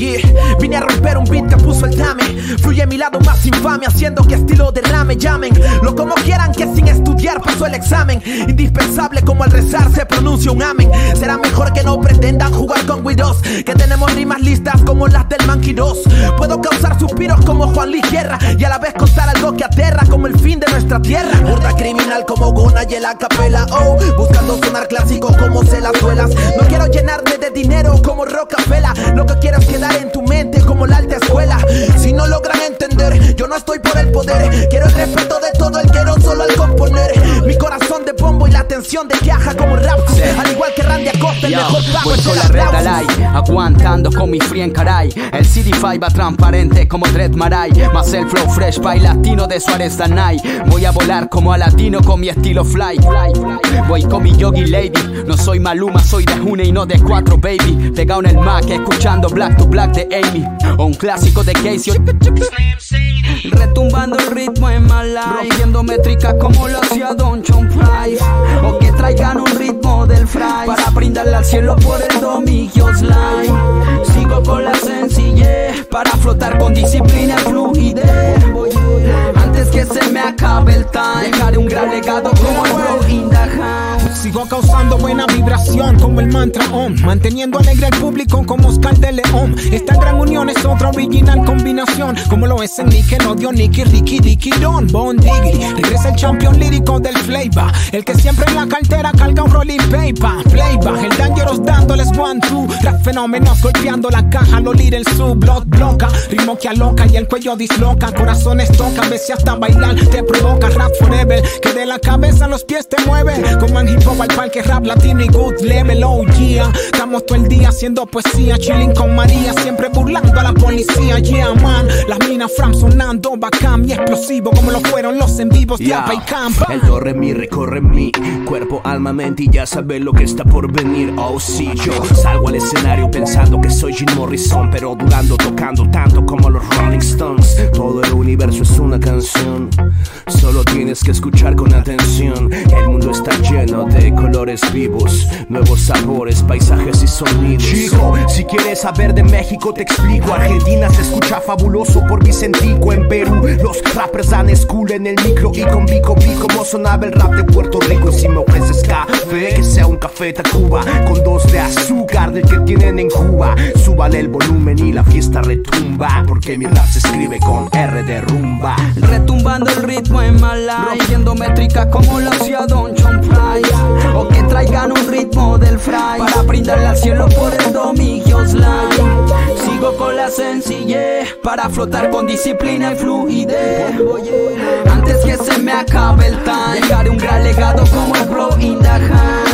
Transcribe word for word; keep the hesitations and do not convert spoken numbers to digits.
yeah. Vine a romper un beat que puso el dame. Fluye mi lado más infame, haciendo que estilo derrame. Llamen lo como quieran, que sin estudiar pasó el examen. Indispensable como al rezar se pronuncia un amén. Será mejor que no pretendan jugar con Guidos, que tenemos rimas listas como las del Monkey dos. Puedo causar suspiros como Juan Luis Guerra y a la vez contar algo que aterra como el fin de nuestra tierra. Burda criminal como Gona y el acapela, oh, buscando sonar clásico como se las suelas. No quiero llenarme de dinero como Rockefeller, lo que quiero es quedar en tu mente como la alta escuela. Si no logran entender, yo no estoy por el poder, quiero el respeto de todo el quiero solo al componer. Mi corazón de bombo y la atención de Kiaja como rap, al igual que Randy Acosta, el mejor pago voy es con el la red aplauso. alay, aguantando con mi free en caray. El C D cinco va transparente como Dread Maray, más el flow fresh by latino de Suárez Danay. Voy a volar como a latino con mi estilo fly. Voy con mi Yogi Lady, no soy Maluma, soy de June y no de cuatro, baby. Pegado en el Mac, escuchando Black to Black de Amy, o un clásico de Casey. Retumbando el ritmo en Malay, rompiendo métricas como lo hacía Don John Price. O que traigan un ritmo del fry para brindarle al cielo por el dominio slime. Sigo con la sencillez para flotar con disciplina y fluidez. Antes que se me acabe el time, dejaré un gran legado como el Bro in the House. Sigo causando buena vibración como el mantra Om, manteniendo alegre al público como Oscar de León. Esta gran unión es otra original combinación, como lo es en Nickelodeon, Nicky, Ricky, Dicky, Don, Bon Diggity. Regresa el champion lírico del flavor, el que siempre en la cartera carga un rolling paper. Playback, el Dangerous dándoles one, two. Rap fenómenos golpeando la caja, lo líder en su block bloca. Ritmo que aloca y el cuello disloca, corazones toca, a veces hasta bailar te provoca. Rap forever, que de la cabeza a los pies te mueve, como en hip hop al parque rap latino y good level, oh yeah. Estamos todo el día haciendo poesía, chilling con María, siempre burlando a la policía, yeah man. Las minas fram sonando bacán y explosivo como lo fueron los en vivos de yeah. Apa y Campa. El do re mi recorre mi cuerpo, alma, mente y ya sabes lo que está por venir. Oh sí, yo salgo al escenario pensando que soy Jim Morrison, pero durando tocando tanto como los Rolling Stones. Todo el universo es una canción, solo tienes que escuchar con atención. El mundo está lleno de colores vivos, nuevos sabores, paisajes y sonidos. Chico, si quieres saber de México te explico. Argentina se escucha fabuloso por Vicentico. En Perú los rappers dan school en el micro y con Vico vi como sonaba el rap de Puerto Rico. Y si me ofreces café, que sea un café Tacuba con dos de azúcar del que tienen en Cuba. Súbale el volumen y la fiesta retumba, porque mi rap se escribe con R de rumba. Retumbando el ritmo en Malay, rompiendo métricas como lo hacía Don John Price. O que traigan un ritmo del fry para brindarle al cielo por el dominio slime. Sigo con la sencillez para flotar con disciplina y fluidez. Antes que se me acabe el time, dejaré un gran legado como el Bro in the House.